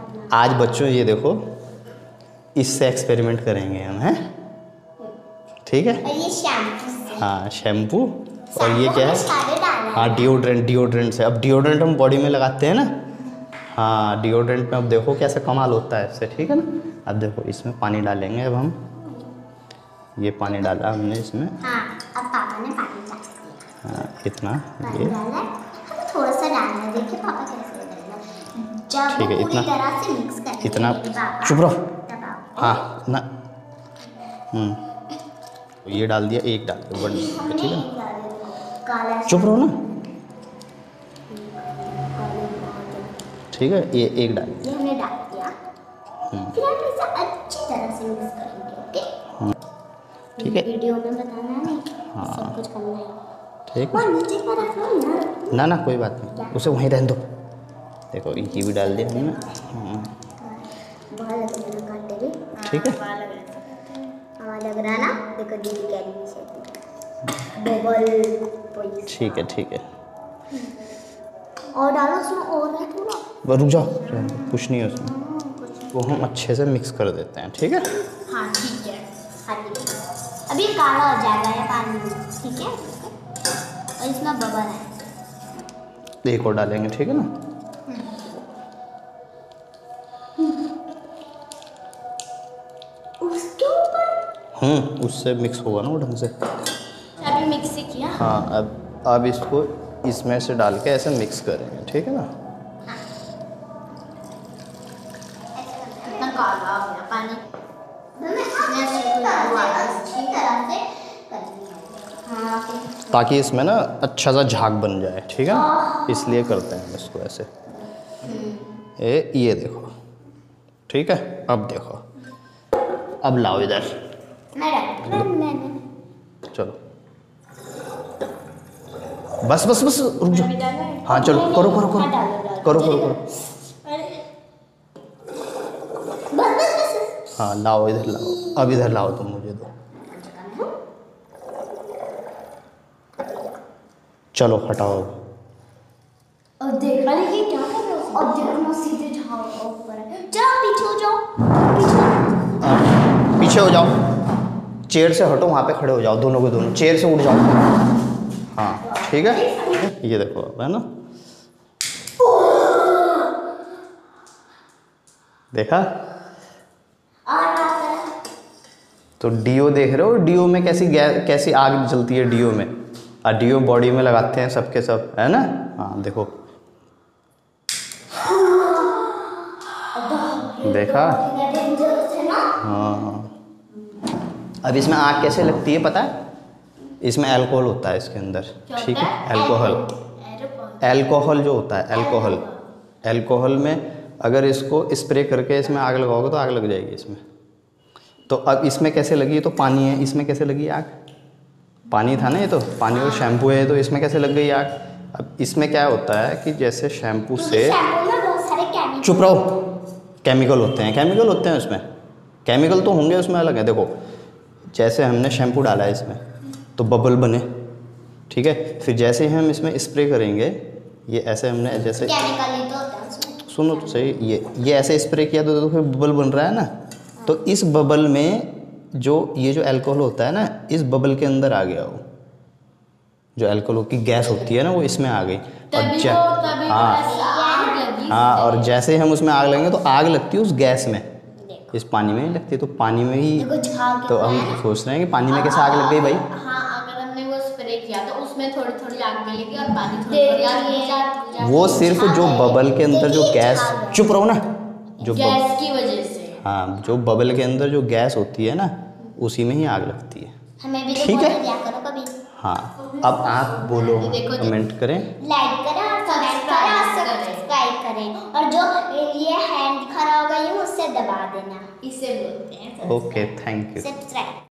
आज बच्चों ये देखो, इससे एक्सपेरिमेंट करेंगे हम, हैं? ठीक है। और ये शैम्पू। हाँ शैम्पू। और ये क्या है? हाँ डिओड्रेंट से। अब डिओड्रेंट हम बॉडी में लगाते हैं ना। हाँ डिओड्रेंट में अब देखो कैसे कमाल होता है इससे, ठीक है ना। अब देखो इसमें पानी डालेंगे अब हम, ये पानी डाला हमने इसमें। हाँ अब पापा ने पानी डाल दिया। हाँ इतना पानी ये डाला, थोड़ा सा डालना है, देखिए पापा कैसे डालना। जब ठीक है, पूरी इतना तरह से मिक्स करेंगे इतना। पापा, चुप रहो। दबाओ। हाँ ना। तो ये डाल दिया, एक डाल दिया, वन, ठीक है। काला चुप रहो ना, ठीक है। ये एक डाल ये हमने डाल दिया। फिर हम इसे अच्छी तरह से मिक्स करेंगे, ओके। ठीक है। वीडियो में बताना है नहीं, हाँ। सब कुछ करना है। ठीक और है नीचे का रखो ना। ना कोई बात नहीं, उसे वहीं रहने दो। देखो ये भी डाल दिया हमने। हाँ, बहुत लग रहा है कांटे भी। ठीक है। हाँ लग रहा है ना, देखो दीदी कह रही है बबल। ठीक है ठीक है। और डालो उसमें, और है थोड़ा। बस रुक जाओ, कुछ नहीं है उसमें, वो हम अच्छे से मिक्स कर देते हैं, ठीक है। हाँ ठीक है। हाँ ठीक है, अभी काला हो जाएगा ये पानी, ठीक है। और इसमें बबल है, एक और डालेंगे, ठीक है ना। उसके ऊपर उससे मिक्स होगा ना वो ढंग से। अभी मिक्स किया। हाँ अब इसको इसमें से डाल के ऐसे मिक्स करेंगे, ठीक है ना। इतना काला हो गया पानी, ताकि इसमें ना अच्छा सा झाग बन जाए, ठीक है ना, इसलिए करते हैं इसको ऐसे। ये देखो, ठीक है। अब देखो, अब लाओ इधर, चलो बस बस बस रुक जाओ। हाँ चलो करो करो करो करो करो करो। हाँ लाओ इधर लाओ, अब इधर लाओ, तुम मुझे दो। चलो हटाओ। और देखा देखिए क्या कर रहे हो, और देखो सीधे जाओ ऊपर, जाओ पीछे हो जाओ, पीछे हो जाओ, चेयर से हटो, वहाँ पे खड़े हो जाओ, दोनों के दोनों चेयर से उठ जाओ। हाँ ठीक है। ये देखो अब है ना, देखा। तो डीओ देख रहे हो, डीओ में कैसी आग जलती है डीओ में। और डीओ बॉडी में लगाते हैं सबके सब, है ना। हाँ देखो, देखा। हाँ अब इसमें आग कैसे लगती है पता है? इसमें अल्कोहल होता है इसके अंदर, ठीक है। अल्कोहल जो होता है, अल्कोहल में अगर इसको स्प्रे करके इसमें आग लगाओगे तो आग लग जाएगी इसमें। तो अब इसमें कैसे लगी? ये तो पानी है, इसमें कैसे लगी आग? पानी था ना, ये तो पानी और शैम्पू है, तो इसमें कैसे लग गई आग? अब इसमें क्या होता है कि जैसे शैम्पू से, चुप रहो, केमिकल होते हैं उसमें, केमिकल तो होंगे उसमें, अलग है। देखो जैसे हमने शैम्पू डाला है इसमें तो बबल बने, ठीक है। फिर जैसे ही हम इसमें स्प्रे करेंगे, ये ऐसे हमने जैसे, सुनो तो सही, ये ऐसे स्प्रे किया तो फिर बबल बन रहा है ना। तो इस बबल में ये जो अल्कोहल होता है ना, इस बबल के अंदर आ गया, वो जो अल्कोहल की गैस होती है ना, वो इसमें आ गई। और हाँ, और जैसे ही हम उसमें आग लगेंगे तो आग लगती है उस गैस में, इस पानी में नहीं लगती। तो पानी में ही, तो हम सोच रहे हैं कि पानी में कैसे आग लग गई भाई। हाँ अगर हमने वो स्प्रे किया तो उसमें थोड़ी थोड़ी आग मिलेगी और पानी थोड़ी आग, वो सिर्फ जो बबल के अंदर जो गैस, चुप रहो ना, जो गैस की वजह से, हाँ जो बबल के अंदर जो गैस होती है ना, उसी में ही आग लगती है। हमें भी ठीक है। दिया करो कभी। हाँ अब आप बोलो, कमेंट करें, लाइक करें और सब्सक्राइब करें, और जो ये हैंड दिखा रहा होगा ये उससे दबा देना, इसे बोलते हैं। Okay thank you. सब्सक्राइब।